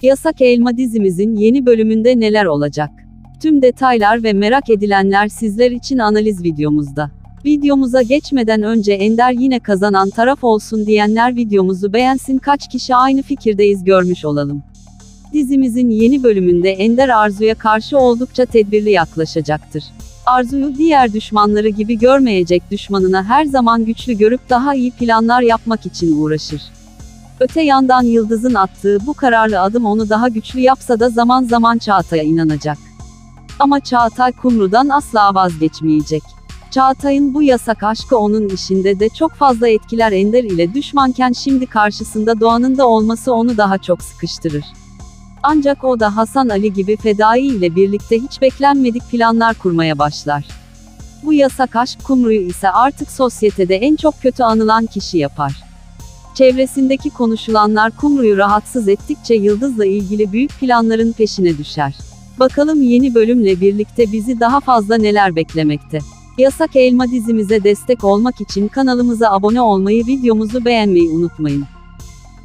Yasak Elma dizimizin yeni bölümünde neler olacak? Tüm detaylar ve merak edilenler sizler için analiz videomuzda. Videomuza geçmeden önce Ender yine kazanan taraf olsun diyenler videomuzu beğensin, kaç kişi aynı fikirdeyiz görmüş olalım. Dizimizin yeni bölümünde Ender Arzu'ya karşı oldukça tedbirli yaklaşacaktır. Arzu'yu diğer düşmanları gibi görmeyecek, düşmanına her zaman güçlü görüp daha iyi planlar yapmak için uğraşır. Öte yandan Yıldız'ın attığı bu kararlı adım onu daha güçlü yapsa da zaman zaman Çağatay'a inanacak. Ama Çağatay Kumru'dan asla vazgeçmeyecek. Çağatay'ın bu yasak aşkı onun işinde de çok fazla etkiler. Ender ile düşmanken şimdi karşısında Doğan'ın da olması onu daha çok sıkıştırır. Ancak o da Hasan Ali gibi fedai ile birlikte hiç beklenmedik planlar kurmaya başlar. Bu yasak aşk Kumru'yu ise artık sosyetede en çok kötü anılan kişi yapar. Çevresindeki konuşulanlar Kumru'yu rahatsız ettikçe Yıldız'la ilgili büyük planların peşine düşer. Bakalım yeni bölümle birlikte bizi daha fazla neler beklemekte. Yasak Elma dizimize destek olmak için kanalımıza abone olmayı, videomuzu beğenmeyi unutmayın.